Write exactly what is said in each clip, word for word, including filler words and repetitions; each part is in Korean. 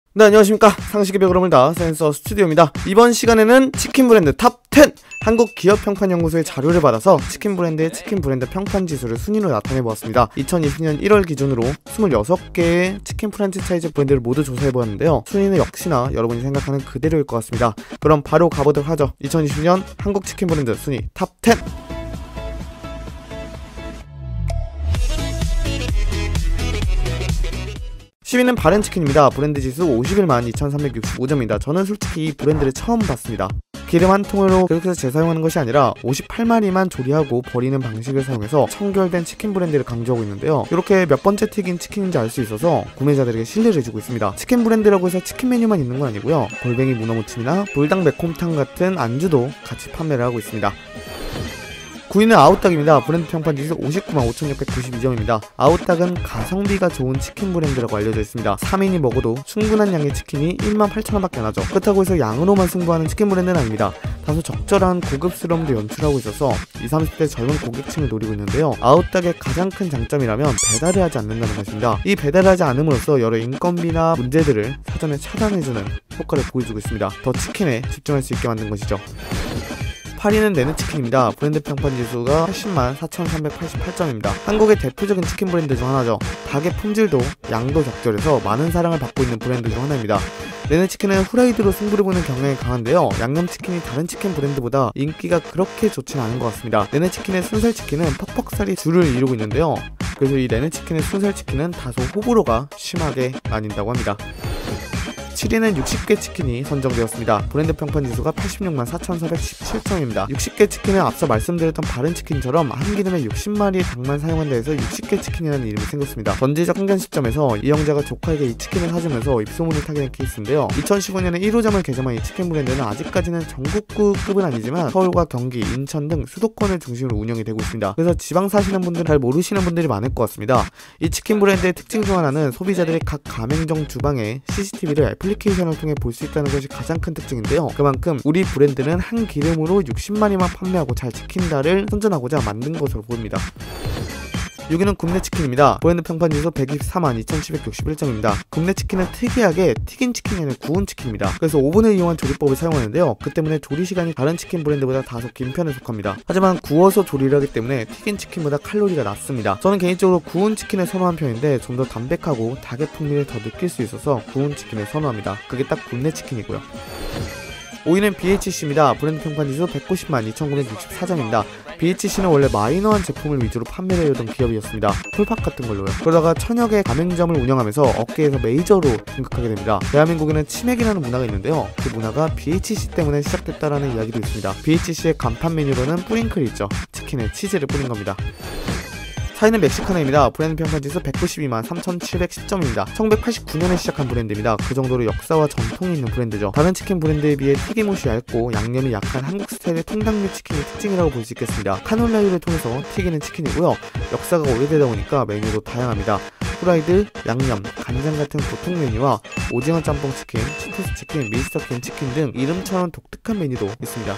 네, 안녕하십니까. 상식의 벽을 물다 센서 스튜디오입니다. 이번 시간에는 치킨 브랜드 탑 텐! 한국 기업 평판 연구소의 자료를 받아서 치킨 브랜드의 치킨 브랜드 평판 지수를 순위로 나타내보았습니다. 이천이십 년 일월 기준으로 이십육 개의 치킨 프랜차이즈 브랜드를 모두 조사해보았는데요. 순위는 역시나 여러분이 생각하는 그대로일 것 같습니다. 그럼 바로 가보도록 하죠. 이천이십 년 한국 치킨 브랜드 순위 탑 텐! 십 위는 바렌치킨입니다. 브랜드 지수 오십일만 이천삼백육십오 점입니다. 저는 솔직히 이 브랜드를 처음 봤습니다. 기름 한 통으로 그렇게 해서 재사용하는 것이 아니라 오십팔 마리만 조리하고 버리는 방식을 사용해서 청결된 치킨 브랜드를 강조하고 있는데요. 이렇게 몇 번째 튀긴 치킨인지 알 수 있어서 구매자들에게 신뢰를 해주고 있습니다. 치킨 브랜드라고 해서 치킨 메뉴만 있는 건 아니고요. 골뱅이 문어무침이나 불닭 매콤탕 같은 안주도 같이 판매를 하고 있습니다. 구 위는 아웃닭입니다. 브랜드 평판 지수 오십구만 오천육백구십이 점입니다. 아웃닭은 가성비가 좋은 치킨 브랜드라고 알려져 있습니다. 삼 인이 먹어도 충분한 양의 치킨이 일만 팔천 원 밖에 안 하죠. 그렇다고 해서 양으로만 승부하는 치킨 브랜드는 아닙니다. 다소 적절한 고급스러움도 연출하고 있어서 이십, 삼십 대 젊은 고객층을 노리고 있는데요. 아웃닭의 가장 큰 장점이라면 배달을 하지 않는다는 것입니다. 이 배달을 하지 않음으로써 여러 인건비나 문제들을 사전에 차단해주는 효과를 보여주고 있습니다. 더 치킨에 집중할 수 있게 만든 것이죠. 팔 위는 내내치킨입니다. 브랜드 평판 지수가 팔십만 사천삼백팔십팔 점입니다. 한국의 대표적인 치킨 브랜드 중 하나죠. 닭의 품질도 양도 적절해서 많은 사랑을 받고 있는 브랜드 중 하나입니다. 내내치킨은 후라이드로 승부를 보는 경향이 강한데요. 양념치킨이 다른 치킨 브랜드보다 인기가 그렇게 좋지는 않은 것 같습니다. 내내치킨의 순살치킨은 퍽퍽살이 주를 이루고 있는데요. 그래서 이 내내치킨의 순살치킨은 다소 호불호가 심하게 나뉜다고 합니다. 칠 위는 육십 개 치킨이 선정되었습니다. 브랜드 평판 지수가 팔십육만 사천사백십칠 점입니다. 육십 개 치킨은 앞서 말씀드렸던 바른치킨처럼 한 기름에 육십 마리의 닭만 사용한다 해서 육십 개 치킨이라는 이름이 생겼습니다. 전지적 항변 시점에서 이 형제가 조카에게 이 치킨을 사주면서 입소문을 타게 된 케이스인데요. 이천십오 년에 일 호점을 개점한 이 치킨 브랜드는 아직까지는 전국구급은 아니지만 서울과 경기, 인천 등 수도권을 중심으로 운영이 되고 있습니다. 그래서 지방 사시는 분들 잘 모르시는 분들이 많을 것 같습니다. 이 치킨 브랜드의 특징 중 하나는 소비자들이 각 가맹점 주방에 씨씨티비를 애플리케이션을 통해 볼 수 있다는 것이 가장 큰 특징인데요. 그만큼 우리 브랜드는 한 기름으로 육십 마리만 판매하고 잘 지킨다를 선전하고자 만든 것으로 보입니다. 육 위는 굽네치킨입니다. 브랜드 평판 지수 백이십사만 이천칠백육십일 점입니다. 굽네치킨은 특이하게 튀긴 치킨이 아니라 구운 치킨입니다. 그래서 오븐을 이용한 조리법을 사용하는데요. 그 때문에 조리 시간이 다른 치킨 브랜드보다 다소 긴 편에 속합니다. 하지만 구워서 조리를 하기 때문에 튀긴 치킨보다 칼로리가 낮습니다. 저는 개인적으로 구운 치킨을 선호한 편인데 좀 더 담백하고 닭의 풍미를 더 느낄 수 있어서 구운 치킨을 선호합니다. 그게 딱 굽네치킨이고요. 오 위는 비에이치씨입니다. 브랜드 평판 지수 백구십만 이천구백육십사 점입니다. 비에이치씨는 원래 마이너한 제품을 위주로 판매를 해오던 기업이었습니다. 풀팍 같은 걸로요. 그러다가 천여 개의 가맹점을 운영하면서 업계에서 메이저로 등극하게 됩니다. 대한민국에는 치맥이라는 문화가 있는데요. 그 문화가 비에이치씨 때문에 시작됐다라는 이야기도 있습니다. 비에이치씨의 간판 메뉴로는 뿌링클이 있죠. 치킨에 치즈를 뿌린 겁니다. 사 위는 멕시카나입니다. 브랜드 평판 지수 백구십이만 삼천칠백십 점입니다. 천구백팔십구 년에 시작한 브랜드입니다. 그 정도로 역사와 전통이 있는 브랜드죠. 다른 치킨 브랜드에 비해 튀김옷이 얇고 양념이 약한 한국 스타일의 통닭류 치킨이 특징이라고 볼 수 있겠습니다. 카놀라유를 통해서 튀기는 치킨이고요. 역사가 오래되다 보니까 메뉴도 다양합니다. 후라이드, 양념, 간장 같은 보통 메뉴와 오징어 짬뽕 치킨, 치토스 치킨, 미스터 캔 치킨 등 이름처럼 독특한 메뉴도 있습니다.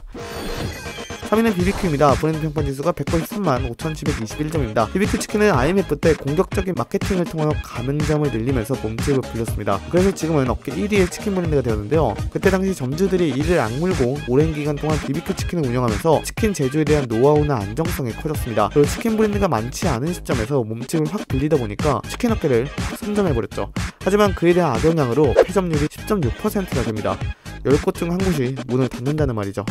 삼 위는 비비큐입니다. 브랜드 평판 지수가 백구십삼만 오천칠백이십일 점입니다. 비비큐 치킨은 아이엠에프 때 공격적인 마케팅을 통하여 가맹점을 늘리면서 몸집을 불렸습니다. 그래서 지금은 업계 일 위의 치킨 브랜드가 되었는데요. 그때 당시 점주들이 이를 악물고 오랜 기간 동안 비비큐 치킨을 운영하면서 치킨 제조에 대한 노하우나 안정성이 커졌습니다. 그리고 치킨 브랜드가 많지 않은 시점에서 몸집을 확 불리다 보니까 치킨 업계를 확 선점해버렸죠. 하지만 그에 대한 악영향으로 패점률이 십 점 육 퍼센트가 됩니다. 열 곳 중 한 곳이 문을 닫는다는 말이죠.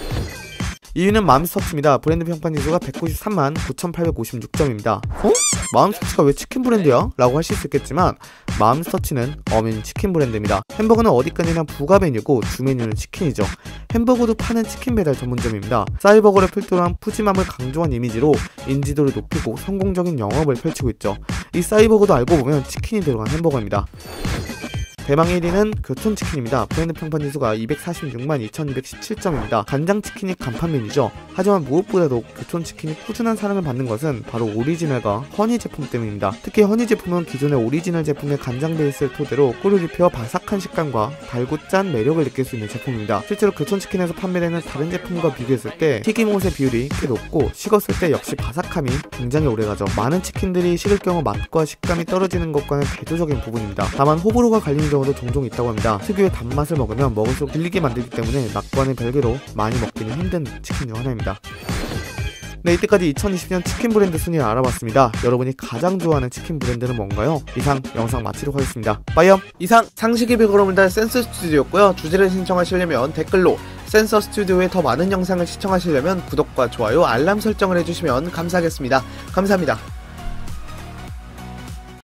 이 위는 맘스터치입니다. 브랜드 평판 지수가 백구십삼만 구천팔백오십육 점입니다. 어? 맘스터치가 왜 치킨 브랜드야? 라고 하실 수 있겠지만 맘스터치는 어민 치킨 브랜드입니다. 햄버거는 어디까지나 부가 메뉴고 주 메뉴는 치킨이죠. 햄버거도 파는 치킨 배달 전문점입니다. 싸이버거를 필두로 한 푸짐함을 강조한 이미지로 인지도를 높이고 성공적인 영업을 펼치고 있죠. 이 싸이버거도 알고 보면 치킨이 들어간 햄버거입니다. 대망 일 위는 교촌치킨입니다. 브랜드 평판 지수가 이백사십육만 이천이백십칠 점입니다. 간장치킨이 간판 메뉴죠. 하지만 무엇보다도 교촌치킨이 꾸준한 사랑을 받는 것은 바로 오리지널과 허니 제품 때문입니다. 특히 허니 제품은 기존의 오리지널 제품의 간장 베이스를 토대로 꿀을 입혀 바삭한 식감과 달고 짠 매력을 느낄 수 있는 제품입니다. 실제로 교촌치킨에서 판매되는 다른 제품과 비교했을 때 튀김옷의 비율이 꽤 높고 식었을 때 역시 바삭함이 굉장히 오래가죠. 많은 치킨들이 식을 경우 맛과 식감이 떨어지는 것과는 대조적인 부분입니다. 다만 호불호가 갈리는 경우도 종종 있다고 합니다. 특유의 단맛을 먹으면 먹을수록 질리게 만들기 때문에 낙과는 별개로 많이 먹기는 힘든 치킨 중 하나입니다. 네, 이때까지 이천이십 년 치킨 브랜드 순위를 알아봤습니다. 여러분이 가장 좋아하는 치킨 브랜드는 뭔가요? 이상 영상 마치도록 하겠습니다. 빠이염! 이상 상식의 비걸음을 단 센서 스튜디오였고요. 주제를 신청하시려면 댓글로, 센서 스튜디오의 더 많은 영상을 시청하시려면 구독과 좋아요, 알람 설정을 해주시면 감사하겠습니다. 감사합니다.